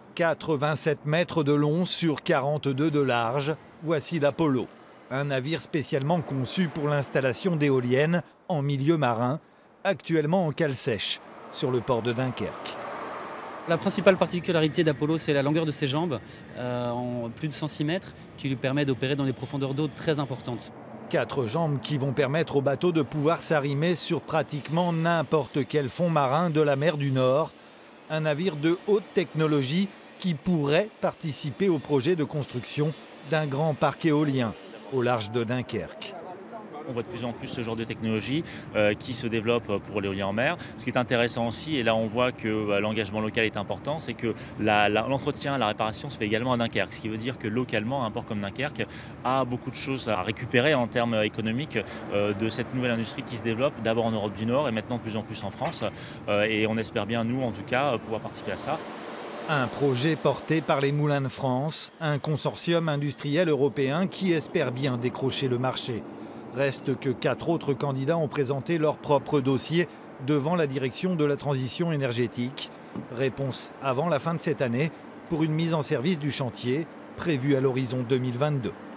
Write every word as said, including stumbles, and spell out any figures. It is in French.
quatre-vingt-sept mètres de long sur quarante-deux de large, voici l'Apollo. Un navire spécialement conçu pour l'installation d'éoliennes en milieu marin, actuellement en cale sèche, sur le port de Dunkerque. La principale particularité d'Apollo, c'est la longueur de ses jambes, euh, en plus de cent six mètres, qui lui permet d'opérer dans des profondeurs d'eau très importantes. Quatre jambes qui vont permettre au bateau de pouvoir s'arrimer sur pratiquement n'importe quel fond marin de la mer du Nord. Un navire de haute technologie qui pourrait participer au projet de construction d'un grand parc éolien au large de Dunkerque. On voit de plus en plus ce genre de technologie euh, qui se développe pour l'éolien en mer. Ce qui est intéressant aussi, et là on voit que bah, l'engagement local est important, c'est que la, la, l'entretien, la réparation se fait également à Dunkerque. Ce qui veut dire que localement, un port comme Dunkerque a beaucoup de choses à récupérer en termes économiques euh, de cette nouvelle industrie qui se développe, d'abord en Europe du Nord et maintenant de plus en plus en France. Euh, et on espère bien, nous en tout cas, pouvoir participer à ça. Un projet porté par les Moulins de France, un consortium industriel européen qui espère bien décrocher le marché. Reste que quatre autres candidats ont présenté leur propre dossier devant la direction de la transition énergétique. Réponse avant la fin de cette année pour une mise en service du chantier prévue à l'horizon deux mille vingt-deux.